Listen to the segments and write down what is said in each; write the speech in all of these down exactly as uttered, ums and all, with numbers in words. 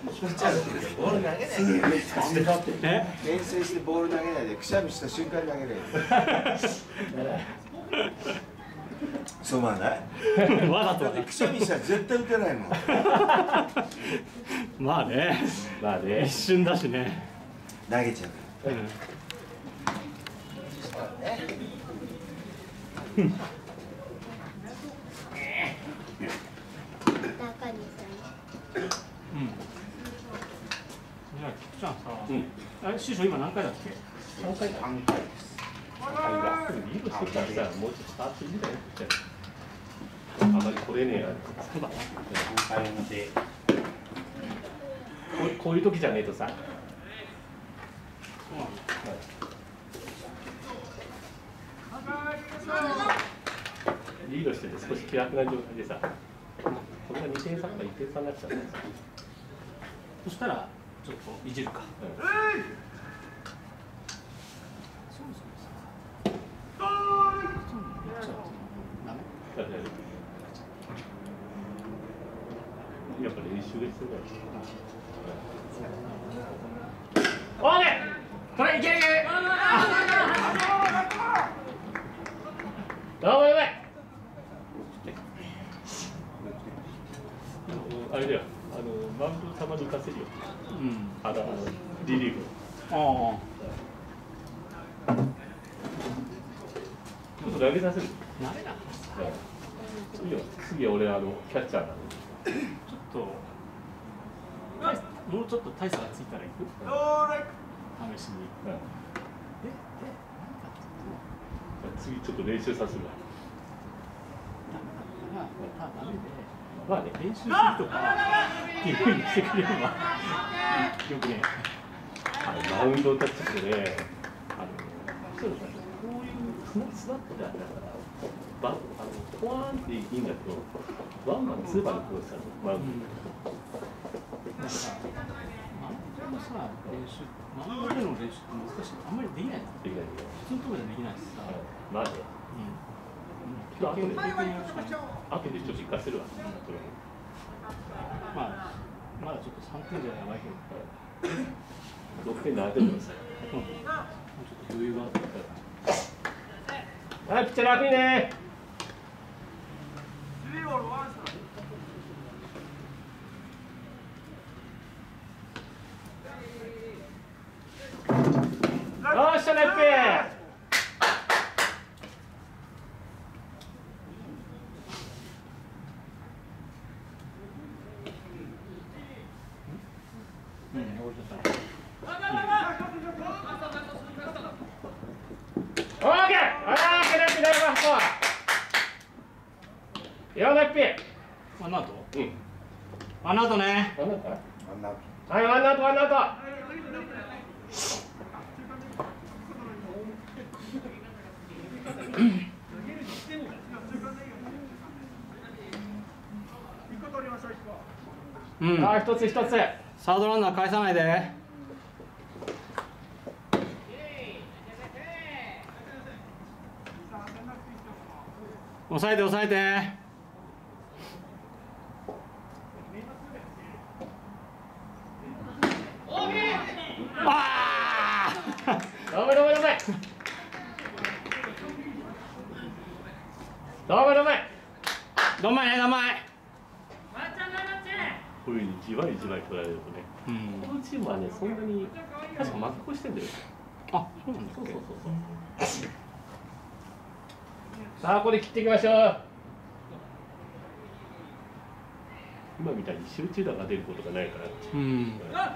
ボール投げないで。 練習してボール投げないで、くしゃみした瞬間に投げる。そうまない。 わざとだってくしゃみしたら絶対打てないもん。 まあね。 まあね。 一瞬だしね。 投げちゃうから。 うん。うん。じゃあ、菊ちゃんさ、うん、あれ師匠今何回だっけ？ 三回。三回です。三回が。リードしてからさ、もうちょっと触ってみたいな。あまりこれね、そうだな。三回で。こうこういう時じゃねえとさ。そうなんだ。リードしてて少し気楽な状態でさ。これがにてん差とかいってん差になっちゃう。 そしたらちょっといじるか。うん、そもそもさ、ダメ？ やっぱ練習が必要だよ。オーケー。これいけるいける。どうもやばい。あれだよ。あのマウンドたまに浮かせるよ。うん。あのリリーフ。ああ。ちょっと投げさせる。 投げな。 いいよ。次は俺あのキャッチャーなの。 ちょっともうちょっと大差がついたらいく？試しに。うん、ええ次ちょっと練習させるわ。 ダメで。 まあね、 練習するとかっていうふうにしてくれればよくね。 あのマウンドタッチでね、あのそうですね、こういうスナスナップであったらバンあのポワーンっていいんだけど、ワンバンツーバンのコースなのマウンド。 なんかマウンドのさ練習、マウンドでの練習って難しい。あんまりできない。できない。普通のところでできないしさ。 まあね。後で後でちょっと行かせるわ。 まあまだちょっとさんてんじゃやばいけど、 ろくてんななてんでもさ、 もうちょっと余裕があったら。はい、ピッチャー楽にね。よっしゃねっぺ。よなっぴ。 ワンアウト？ うん。 ワンアウトね。 ワンアウト？はい、ワンアウト、ワンアウト。うん。あ、一つ一つ。 サードランナー返さないで。抑えて抑えて。ああ。 どめどめどめ。どめどめ。 どんまいねどんまい。 こういうふうにじわりじわり取られるとね、うん、このチームはね、そんなに確か負け越してんだよ。 あ、そうなんだっけ。そうそうそうそう。 さあ、ここで切っていきましょう。今みたいに集中打が出ることがないから。うん。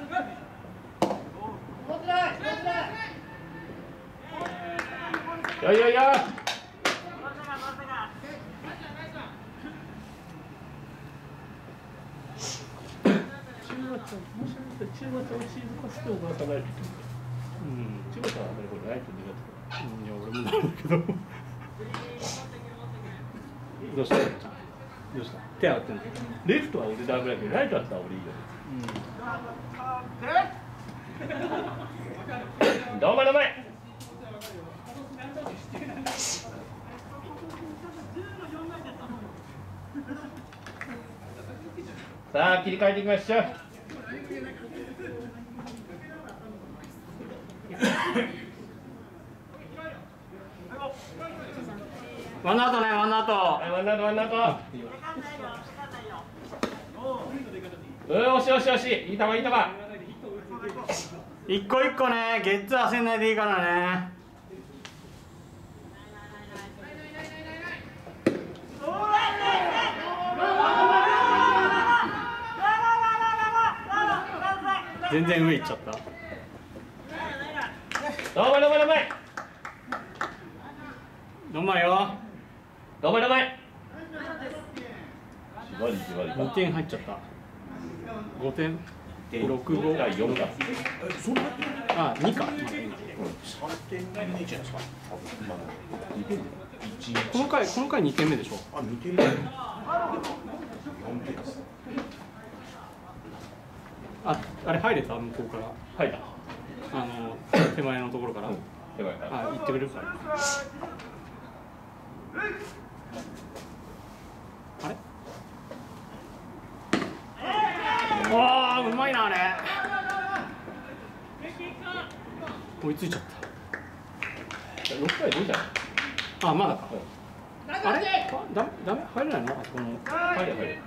よいよいよ。中盤をチーズ化しておばあさんないと。うん。中盤はあんまりこれないと苦手。 いや、俺もなんだけど。どうした？どうした？手洗ってんの？ レフトは俺ダメだけど、ライトだったら俺いいよ。うん。どうもどうも。さあ、切り替えていきましょう。 ワンアウトね、ワンアウト。 はい、ワンアウト、ワンアウト。うん、よしよしよし、いい球、いい球。 一個一個ね、ゲッツー焦んないでいいからね。全然上行っちゃった。 どうもどうもどうも。 どんまいよ。 どうもどうも。じわりじわり。 にてん入っちゃった。ごてん。ろくごがよんか。 あ、にか。 さんてんにじゃないですか。 この回、この回にてんめでしょ。 あ、にてんめ。よんてんです。 あ、あれ入れた向こうから。 入った。 あの手前のところから。 手前から。 あ、行ってくれるから。あれ？わあ、うまいなあれ。追いついちゃった。 ろっかいどうじゃん。 あ、まだか。あれ？だ、だめ、入れないの？あそこの。 入れ入れ。 あれ？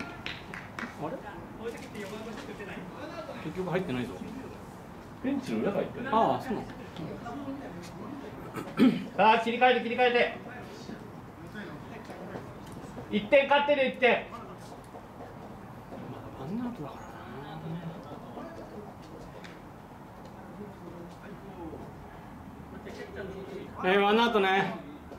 結局入ってないぞ。 ベンチの裏入ってる。 ああ、そうなの。 さあ、切り替えて切り替えて。一点勝ってる一点。 まだワンアウトだからな。えー、ワンアウトね。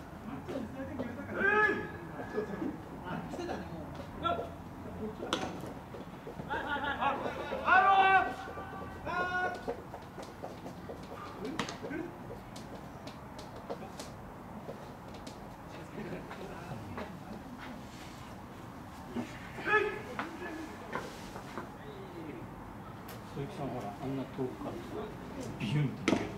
鈴木さんほら、あんな遠くからビュンって逃げる。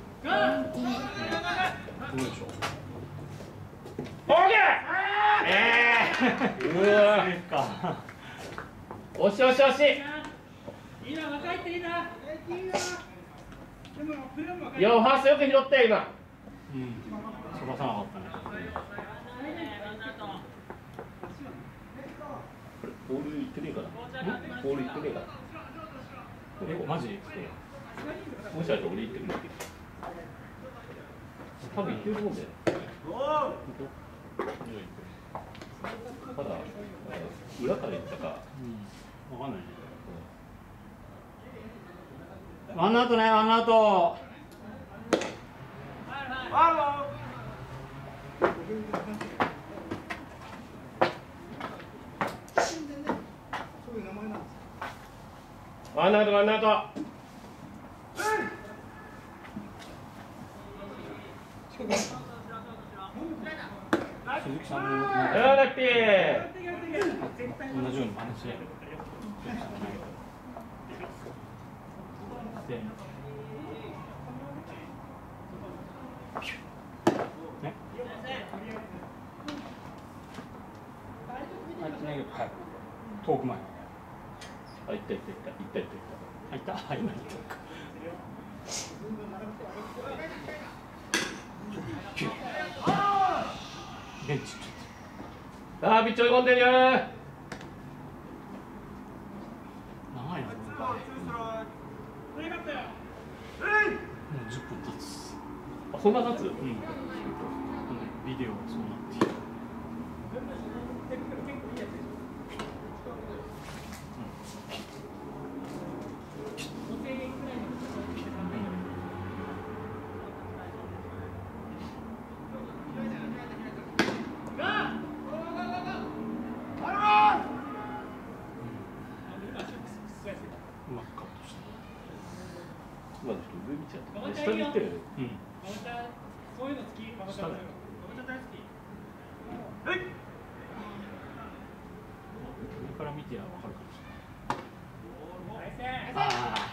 どうでしょう。 オーケー。ええー。うわか。押し押し押し。いいな、若いっていいな。いや、ファーストよく拾ったよ今。 うん。飛ばさなかったね。 これボールいってねえかな。ボールいってねえかな。 え、マジ？ もしかして俺行ってくるって。多分行ってると思うんだよね。まだ裏から行ったか。 うん、わかんないね。ワンアウトね、ワンアウト。 ワンアウト、ワンアウト。 鈴木さんもラッピー。 同じように真似して。で、ね。あいつね、はい。遠く前。 あ、行った行った行った行った行った入った。入んない。ベンチ。 さあ、ピッチ追い込んでるよ。長いな、もうじゅっぷん経つ。 あ、そんな経つ？うん。 ビデオがそうなっている。うまくカットした。 今の人上見ちゃった。下に行ってるよね。 うん。 そういうの好き。ママちゃん大好き。 上から見てや分かるかもしれない。あ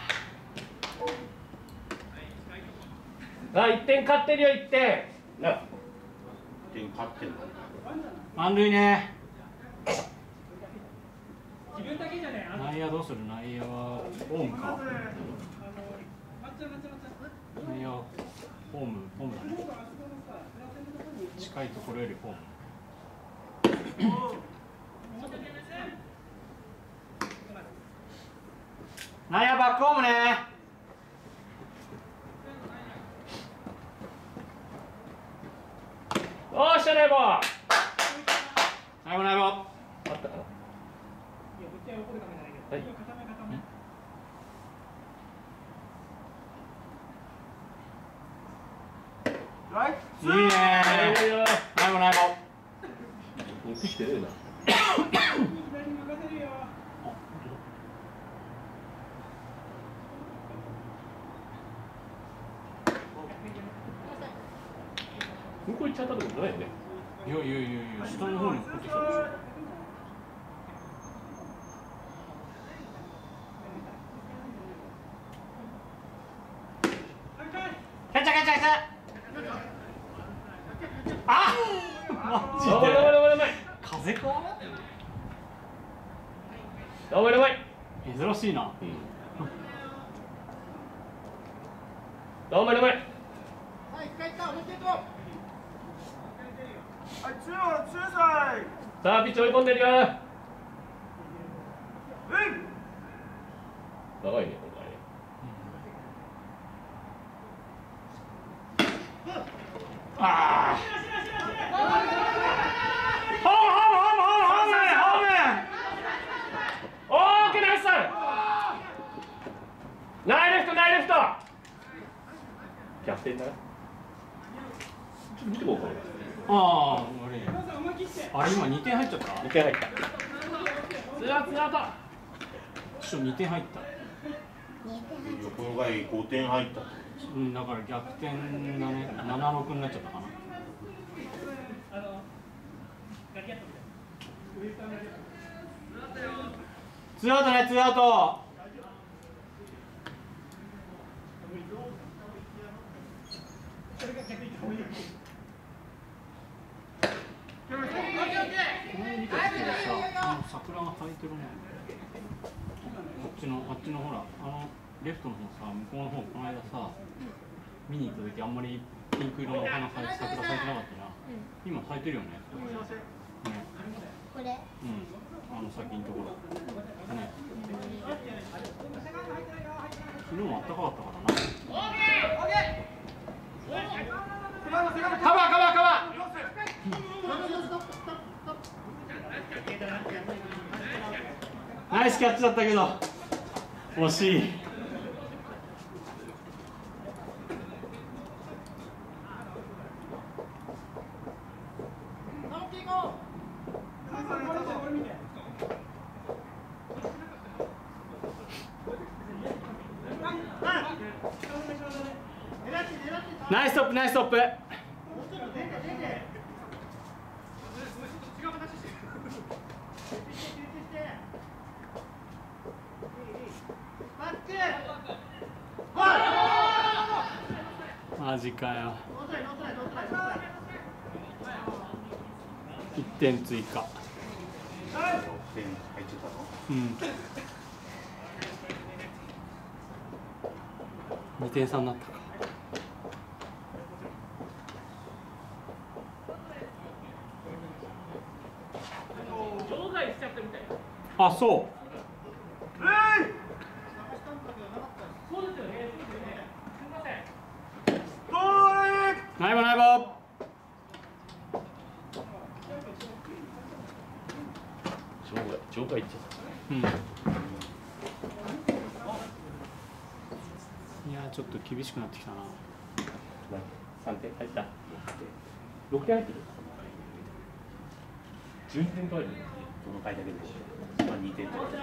さあ、一点勝ってるよ、一点。な。 いってん勝ってんの。 満塁ね。 自分だけじゃね、あの内野どうする？内野はホームか。内野ホーム、ホームだね。近いところよりホーム。内野バックホームね。 おーしゃねぼ。 ナイボナイボ。 あったかな。はい。 いいねー。ナイボナイボ。 持ってきてるな。向こう行っちゃったとこじゃないよね。 いやいやいやいや、下の方に送ってきたでしょ。キャッチャーキャッチャーキャッチャー。あマジで。 おいおいおいおい。 風か？ おいおい。 珍しいな。 おいおいおい。さあピッチ追い込んでるよ。長いね今回ね。 ああ。ホームホームホームホームホームホーム。 オーケーナイス。ナイレフトナイレフト。キャプテンだな。ちょっと見てこうかな。 ああ、悪い。あれ今にてん入っちゃった。 にてん入った。ツーアウトツーアウト。 ちょっとにてん入った。 この回ごてん入った。 うん、だから逆転だね。ななろくになっちゃったかな。ツーアウトね、ツーアウト。桜が咲いてるね。あっちのあっちのほら、あのレフトの方さ、向こうの方この間さ、見に行った時あんまりピンク色の花咲いて桜咲いてなかったな。今咲いてるよね。ね。 これ。 うん。あの先のところ。ね。昨日もあったかかったからな。カバーカバーカバー。ナイスキャッチだったけど惜しい。ナイストップナイストップ。マジかよ。いってん追加。うん。にてん差になったか。あ、そう。ナイボナイボ。 場外行っちゃった。 うん。いやちょっと厳しくなってきたな。 さんてん入った。ろくてん入ってる。じゅうにてん取れる。 この回だけでしょ。まあにてん取れる。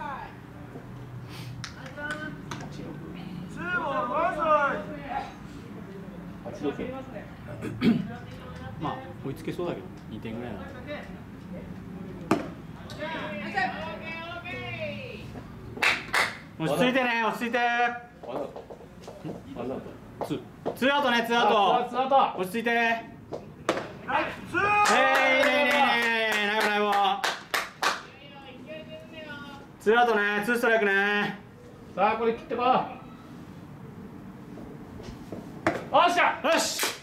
はちろく。 まあ追いつけそうだけどにてんぐらいなの。落ち着いてね、落ち着いて。ツー、ツーアウトね、ツーアウト。 ツーアウト。 落ち着いて。はい、ツー。えい、いいねいいねいいね、ナイボナイボ。 ツーアウトね、ツーストライクね。 さあこれ切ってこう。おっしゃ。 よし。